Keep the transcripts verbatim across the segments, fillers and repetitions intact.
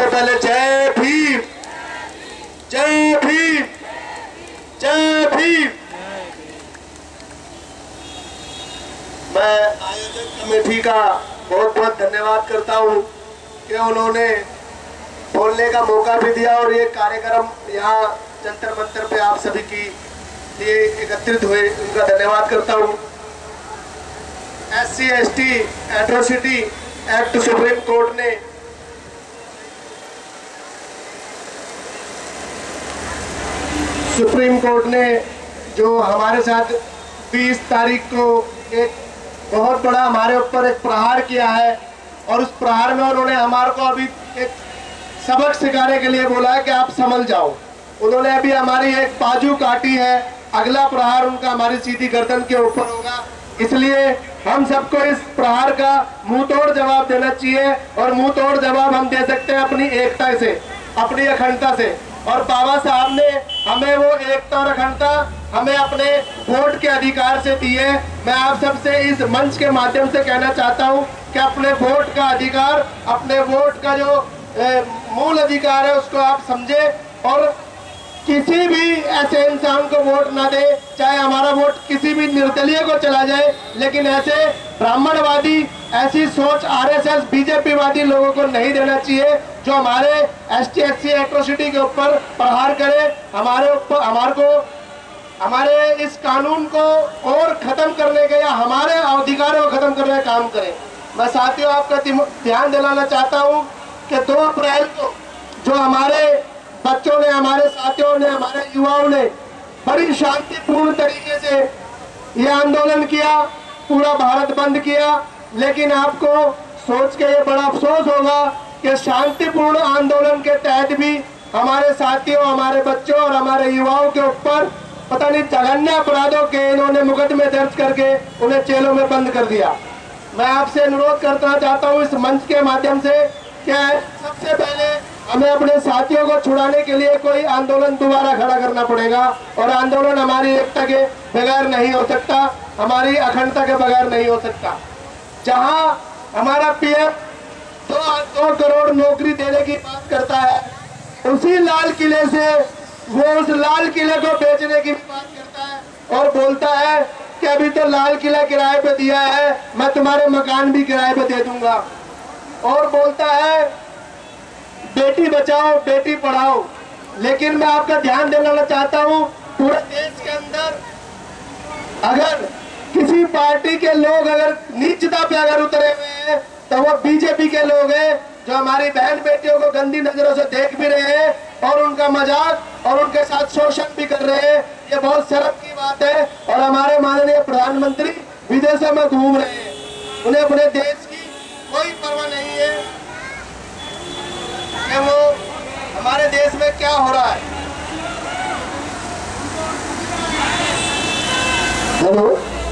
पहले जय भीम, जय भीम, जय भीम। मैं आयोजक कमेटी का बहुत बहुत धन्यवाद करता हूँ कि उन्होंने बोलने का मौका भी दिया और ये कार्यक्रम यहाँ जंतर मंतर पे आप सभी की लिए एकत्रित हुए, उनका धन्यवाद करता हूँ। S C S T atrocity act supreme court ने सुप्रीम कोर्ट ने जो हमारे साथ बीस तारीख को एक बहुत बड़ा हमारे ऊपर एक प्रहार किया है और उस प्रहार में उन्होंने हमारे को अभी एक सबक सिखाने के लिए बोला है कि आप समझ जाओ। उन्होंने अभी हमारी एक बाजू काटी है, अगला प्रहार उनका हमारी सीधी गर्दन के ऊपर होगा। इसलिए हम सबको इस प्रहार का मुंह तोड़ जवाब देना चाहिए और मुंह तोड़ जवाब हम दे सकते हैं अपनी एकता से, अपनी अखंडता से। और बाबा साहब ने हमें वो एकता और अखंडता हमें अपने वोट के अधिकार से दी है। मैं आप सबसे इस मंच के माध्यम से कहना चाहता हूँ कि अपने वोट का अधिकार, अपने वोट का जो ए, मूल अधिकार है उसको आप समझे और किसी भी ऐसे इंसान को वोट ना दे, चाहे हमारा वोट किसी भी निर्दलीय को चला जाए, लेकिन ऐसे ब्राह्मणवादी, ऐसी सोच आरएसएस बीजेपी वादी लोगों को नहीं देना चाहिए जो हमारे एसटी एससी एट्रोसिटी के ऊपर प्रहार करे, हमारे ऊपर हमारे को हमारे इस कानून को और खत्म करने के या हमारे अधिकारों को खत्म करने का काम करे। मैं साथियों आपका ध्यान दिलाना चाहता हूँ कि दो अप्रैल को जो हमारे बच्चों ने, हमारे साथियों ने, हमारे युवाओं ने बड़ी शांतिपूर्ण तरीके से ये आंदोलन किया, पूरा भारत बंद किया, लेकिन आपको सोच के ये बड़ा अफसोस होगा कि शांतिपूर्ण आंदोलन के तहत भी हमारे साथियों, हमारे बच्चों और हमारे युवाओं के ऊपर पता नहीं जघन्य अपराधों के इन्होंने मुकदमे दर्ज करके उन्हें जेलों में बंद कर दिया। मैं आपसे अनुरोध करना चाहता हूँ इस मंच के माध्यम से कि सबसे पहले हमें अपने साथियों को छुड़ाने के लिए कोई आंदोलन दोबारा खड़ा करना पड़ेगा और आंदोलन हमारी एकता के बगैर नहीं हो सकता, हमारी अखंडता के बगैर नहीं हो सकता। जहां हमारा पीएम दो दो करोड़ नौकरी देने की बात करता है, उसी लाल किले से वो उस लाल किले को बेचने की बात करता है और बोलता है कि अभी तो लाल किला किराए पे दिया है, मैं तुम्हारे मकान भी किराए पे दे दूंगा। और बोलता है बेटी बचाओ बेटी पढ़ाओ। लेकिन मैं आपका ध्यान दिलाना चाहता हूँ, पूरे देश के अंदर अगर किसी पार्टी के लोग अगर नीचता पे अगर उतरे हुए हैं तो वो बीजेपी के लोग हैं जो हमारी बहन बेटियों को गंदी नजरों से देख भी रहे हैं और उनका मजाक और उनके साथ शोषण भी कर रहे हैं। ये बहुत शर्म की बात है। और हमारे माननीय प्रधानमंत्री विदेशों में घूम रहे हैं, उन्हें अपने देश की कोई परवाह नहीं है कि वो हमारे देश में क्या हो रहा है। हेलो,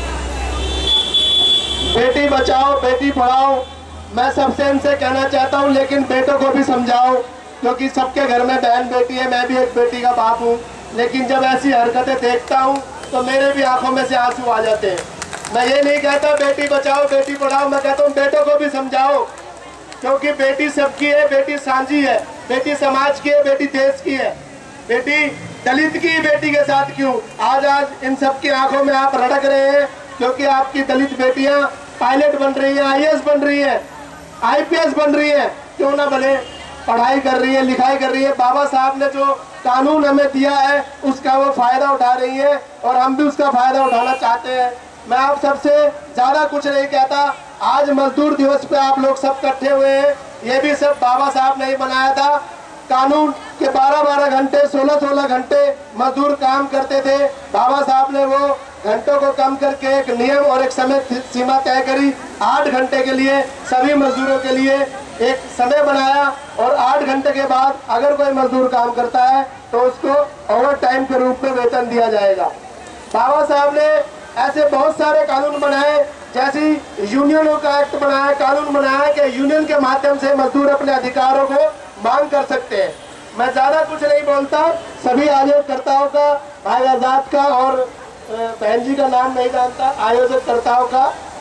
बेटी बचाओ बेटी पढ़ाओ, मैं सबसे इनसे कहना चाहता हूँ, लेकिन बेटों को भी समझाओ, क्योंकि सबके घर में बहन बेटी है, मैं भी एक बेटी का बाप हूँ। लेकिन जब ऐसी हरकतें देखता हूँ तो मेरे भी आंखों में से आंसू आ जाते हैं। मैं ये नहीं कहता बेटी बचाओ बेटी पढ़ाओ, मैं कहता हूँ बेटों को भी समझाओ, क्योंकि बेटी सबकी है, बेटी सांझी है, बेटी समाज की है, बेटी देश की है। बेटी दलित की बेटी के साथ क्यों? आज आज इन सब की आंखों में आप रड़क रहे हैं क्योंकि आपकी दलित बेटियां पायलट बन रही हैं, आई ए एस बन रही हैं, आई पी एस बन रही हैं, क्यों ना बने, पढ़ाई कर रही है, लिखाई कर रही है। बाबा साहब ने जो कानून हमें दिया है उसका वो फायदा उठा रही है और हम भी उसका फायदा उठाना चाहते हैं। मैं आप सबसे ज्यादा कुछ नहीं कहता। आज मजदूर दिवस पे आप लोग सब इकट्ठे हुए हैं, ये भी सब बाबा साहब ने ही बनाया था। कानून के बारह बारह घंटे सोलह सोलह घंटे मजदूर काम करते थे, बाबा साहब ने वो घंटों को कम करके एक नियम और एक समय सीमा तय करी। आठ घंटे के लिए सभी मजदूरों के लिए एक समय बनाया और आठ घंटे के बाद अगर कोई मजदूर काम करता है तो उसको ओवर टाइम के रूप में वेतन दिया जाएगा। बाबा साहब ने ऐसे बहुत सारे कानून बनाए, जैसी यूनियनों का एक्ट बनाया, कानून बनाया कि यूनियन के माध्यम से मजदूर अपने अधिकारों को मांग कर सकते हैं। मैं ज्यादा कुछ नहीं बोलता, सभी आयोजकर्ताओं का, भाई आजाद का और बहन जी का नाम नहीं जानता, आयोजकर्ताओं का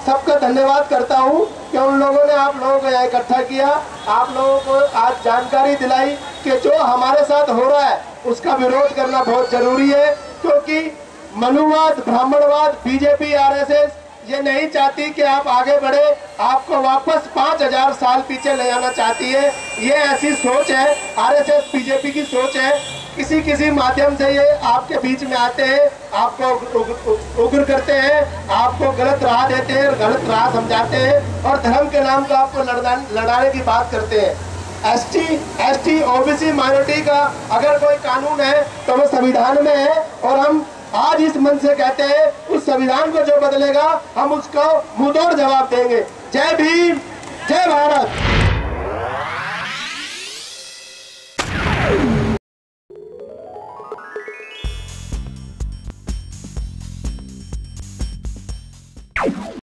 सबका धन्यवाद करता हूँ कि उन लोगों ने आप लोगों को यहाँ इकट्ठा किया, आप लोगों को आज जानकारी दिलाई कि जो हमारे साथ हो रहा है उसका विरोध करना बहुत जरूरी है, क्योंकि मनुवाद, ब्राह्मणवाद, बीजेपी, आरएसएस ये नहीं चाहती कि आप आगे बढ़े, आपको वापस पाँच हजार साल पीछे ले जाना चाहती है। ये ऐसी सोच है, आरएसएस बीजेपी की सोच है। किसी किसी माध्यम से ये आपके बीच में आते हैं, आपको उग्र करते हैं, आपको गलत राह देते हैं, गलत राह समझाते हैं और धर्म के नाम का आपको लड़ा लड़ाने की बात करते हैं। एसटी, एसटी, ओबीसी, माइनॉरिटी का अगर कोई कानून है तो वो संविधान में है और हम आज इस मन से कहते हैं उस संविधान को जो बदलेगा हम उसको मुंहतोड़ जवाब देंगे। जय भीम, जय भारत।